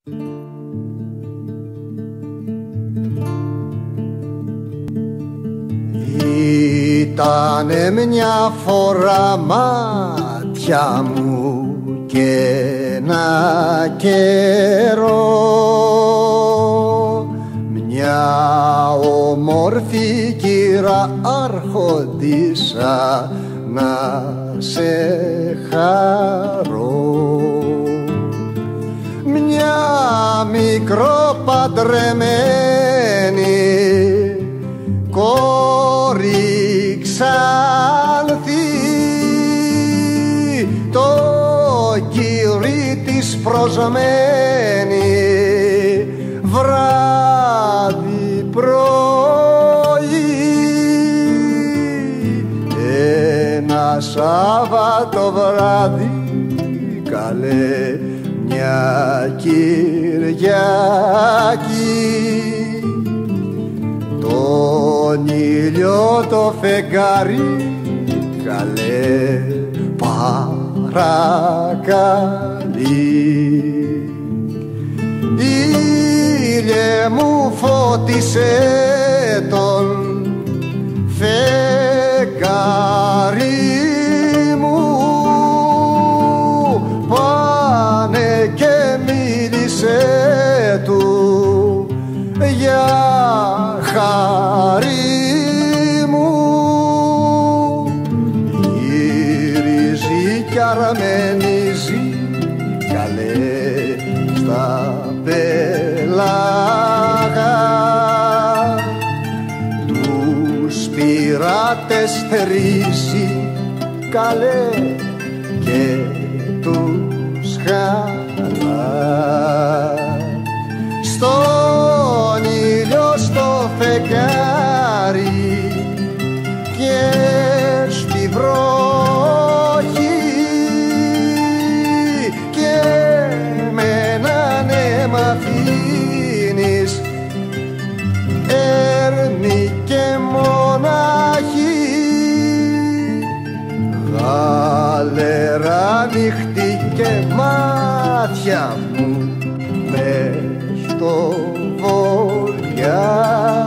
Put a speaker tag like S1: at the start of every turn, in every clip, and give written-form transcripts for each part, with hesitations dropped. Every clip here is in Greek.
S1: Ήτανε μια φορά μάτια μου και ένα καιρό μια όμορφη κύρα άρχοντισσα να σε χαρώ. Μια μικροπαντρεμένη κόρη Ξάνθη το κύρι της προσμένη βράδυ πρωί ένα Σάββατο βράδυ καλέ μια Κυριακή τον ήλιο το φεγγάρι καλέ παρακαλεί. Ήλιε μου φώτισε τον φεγγάρι μου πάνε και μίλησε του για χάρη μου. Γυρίζει κι αρμενίζει καλέ στα πέλαγα τους πειρατές θερίζει καλέ και τους χαλά. Στον ήλιο στο φεγγάρι και στη βροχή και με έναν αίμα αφήνεις έρμη και μοναχή. Γαλερά νύχτη και μάτια μου μες στο βοριά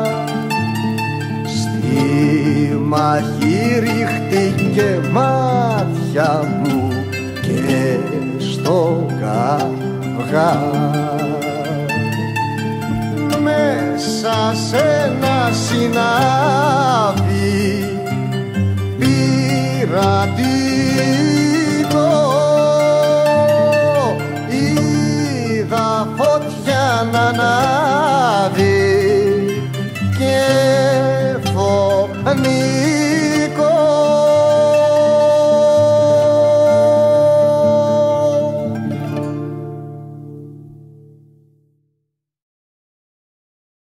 S1: στη μαχή ρίχτηκε μάτια μου και στο καυγά. Μέσα σε ένα συνάβη πειρατικό είδα φωτιά να